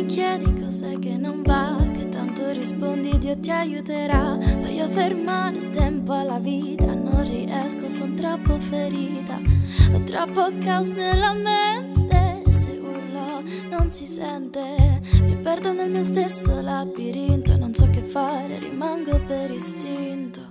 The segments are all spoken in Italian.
chiedi cos'è che non va, che tanto rispondi Dio ti aiuterà. Voglio fermare tempo alla vita, non riesco, son troppo ferita. Ho troppo caos nella mente, se urlo non si sente. Mi perdo nel mio stesso labirinto, non so che fare, rimango per istinto.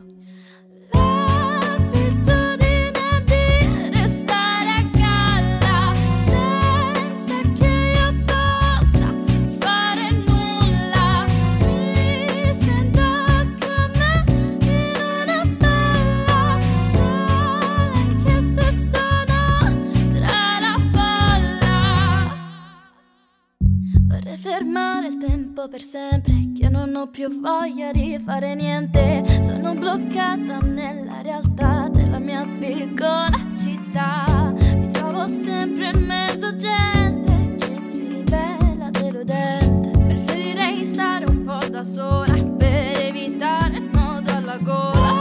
Vorrei fermare il tempo per sempre, che io non ho più voglia di fare niente. Sono bloccata nella realtà della mia piccola città. Mi trovo sempre in mezzo a gente che si rivela deludente. Preferirei stare un po' da sola per evitare il nodo alla gola.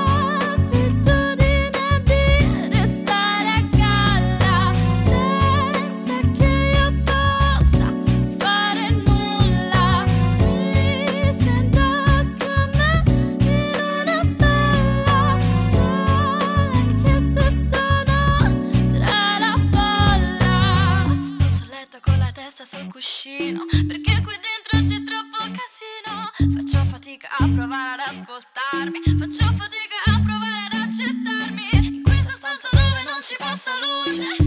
Sul cuscino, perché qui dentro c'è troppo casino. Faccio fatica a provare ad ascoltarmi, faccio fatica a provare ad accettarmi in questa stanza dove non ci passa luce.